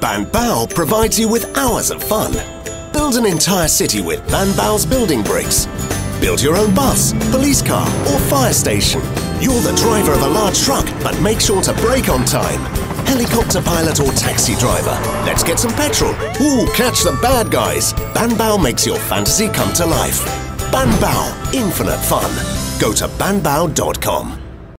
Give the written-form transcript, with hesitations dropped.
Banbao provides you with hours of fun. Build an entire city with Banbao's building bricks. Build your own bus, police car or fire station. You're the driver of a large truck, but make sure to brake on time. Helicopter pilot or taxi driver. Let's get some petrol. Ooh, catch the bad guys. Banbao makes your fantasy come to life. Banbao, infinite fun. Go to banbao.com.